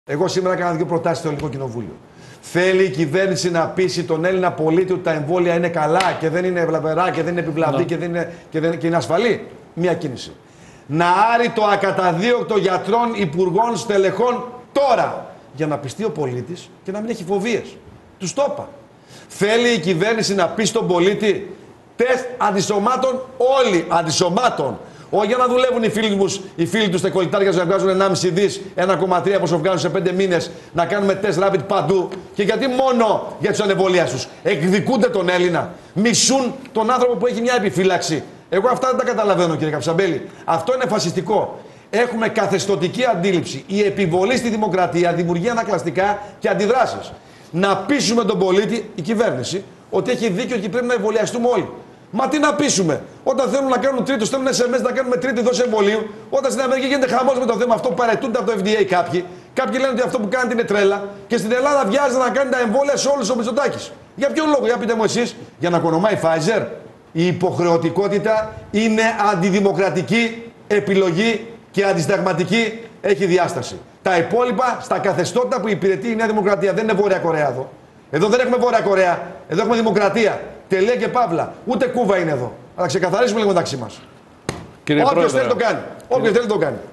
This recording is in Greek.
Εγώ σήμερα έκανα δύο προτάσεις στο Ελληνικό Κοινοβούλιο. Θέλει η κυβέρνηση να πείσει τον Έλληνα πολίτη ότι τα εμβόλια είναι καλά και δεν είναι βλαβερά και δεν είναι επιβλαβή και είναι ασφαλή. Μία κίνηση. Να άρει το ακαταδίωκτο γιατρών, υπουργών, στελεχών τώρα. Για να πιστεί ο πολίτης και να μην έχει φοβίες. Τους το είπα. Θέλει η κυβέρνηση να πει στον πολίτη τεστ αντισωμάτων, όλοι αντισωμάτων. Όχι για να δουλεύουν οι φίλοι τους στα κολλητάρια να βγάζουν 1,5 δις, 1,3 πόσο βγάζουν σε 5 μήνες, να κάνουμε τεστ rapid παντού. Και γιατί μόνο για τους ανεμβολίαστους. Εκδικούνται τον Έλληνα. Μισούν τον άνθρωπο που έχει μια επιφύλαξη. Εγώ αυτά δεν τα καταλαβαίνω, κύριε Καψαμπέλη. Αυτό είναι φασιστικό. Έχουμε καθεστωτική αντίληψη. Η επιβολή στη δημοκρατία δημιουργεί ανακλαστικά και αντιδράσεις. Να πείσουμε τον πολίτη, η κυβέρνηση, ότι έχει δίκιο και πρέπει να εμβολιαστούμε όλοι. Μα τι να πείσουμε, όταν θέλουν να κάνουν τρίτο, στέλνουν SMS να κάνουμε τρίτη δόση εμβολίου, όταν στην Αμερική γίνεται χαμός με το θέμα αυτό που παρετούνται από το FDA κάποιοι. Κάποιοι λένε ότι αυτό που κάνετε είναι τρέλα και στην Ελλάδα βιάζεται να κάνει τα εμβόλια σε όλους ο Μητσοτάκης. Για ποιον λόγο, για πείτε μου εσείς, για να κονομάει Pfizer. Η υποχρεωτικότητα είναι αντιδημοκρατική επιλογή και αντισυνταγματική έχει διάσταση. Τα υπόλοιπα στα καθεστώτα που υπηρετεί η Νέα Δημοκρατία. Δεν είναι Βόρεια Κορέα εδώ. Εδώ δεν έχουμε Βόρεια Κορέα. Εδώ έχουμε δημοκρατία. Τελεία και παύλα. Ούτε Κούβα είναι εδώ. Αλλά ξεκαθαρίσουμε λίγο μεταξύ μας. Όποιος θέλει το κάνει. Όποιος θέλει το κάνει.